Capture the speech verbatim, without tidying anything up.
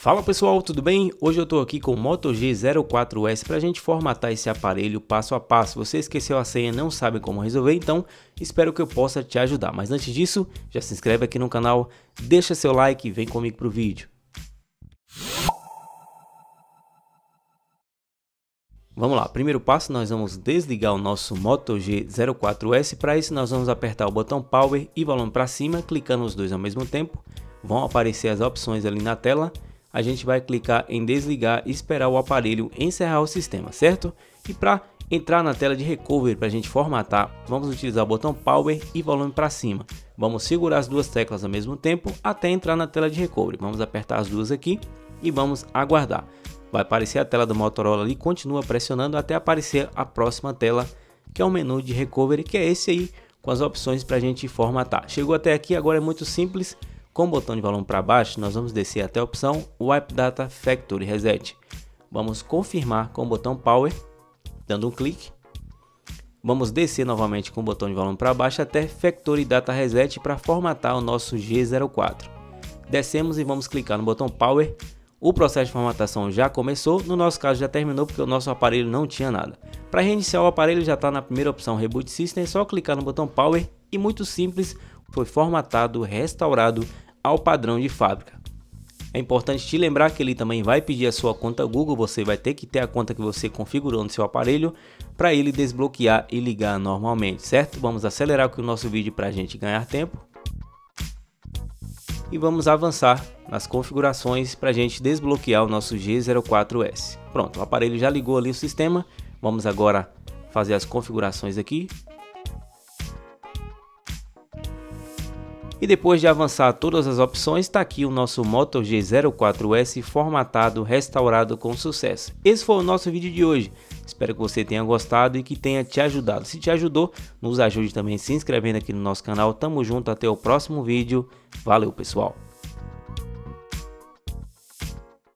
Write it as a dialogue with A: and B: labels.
A: Fala pessoal, tudo bem? Hoje eu estou aqui com o Moto G zero quatro S para a gente formatar esse aparelho passo a passo. Você esqueceu a senha e não sabe como resolver, então espero que eu possa te ajudar. Mas antes disso, já se inscreve aqui no canal, deixa seu like e vem comigo para o vídeo. Vamos lá, primeiro passo, nós vamos desligar o nosso Moto G zero quatro S. Para isso nós vamos apertar o botão Power e volume para cima, clicando os dois ao mesmo tempo. Vão aparecer as opções ali na tela. A gente vai clicar em desligar e esperar o aparelho encerrar o sistema, certo? E para entrar na tela de recovery, para a gente formatar, vamos utilizar o botão Power e volume para cima. Vamos segurar as duas teclas ao mesmo tempo até entrar na tela de recovery. Vamos apertar as duas aqui e vamos aguardar. Vai aparecer a tela do Motorola ali, continua pressionando até aparecer a próxima tela, que é o menu de recovery, que é esse aí, com as opções para a gente formatar. Chegou até aqui, agora é muito simples. Com o botão de volume para baixo, nós vamos descer até a opção Wipe Data Factory Reset. Vamos confirmar com o botão Power, dando um clique. Vamos descer novamente com o botão de volume para baixo até Factory Data Reset para formatar o nosso G zero quatro. Descemos e vamos clicar no botão Power. O processo de formatação já começou, no nosso caso já terminou porque o nosso aparelho não tinha nada. Para reiniciar o aparelho já está na primeira opção Reboot System, é só clicar no botão Power e muito simples, foi formatado, restaurado ao padrão de fábrica. É importante te lembrar que ele também vai pedir a sua conta Google, você vai ter que ter a conta que você configurou no seu aparelho para ele desbloquear e ligar normalmente, certo? Vamos acelerar aqui o nosso vídeo para a gente ganhar tempo. E vamos avançar nas configurações para a gente desbloquear o nosso G zero quatro S. Pronto, o aparelho já ligou ali o sistema, vamos agora fazer as configurações aqui. E depois de avançar todas as opções, está aqui o nosso Moto G zero quatro S formatado, restaurado com sucesso. Esse foi o nosso vídeo de hoje. Espero que você tenha gostado e que tenha te ajudado. Se te ajudou, nos ajude também se inscrevendo aqui no nosso canal. Tamo junto, até o próximo vídeo. Valeu, pessoal!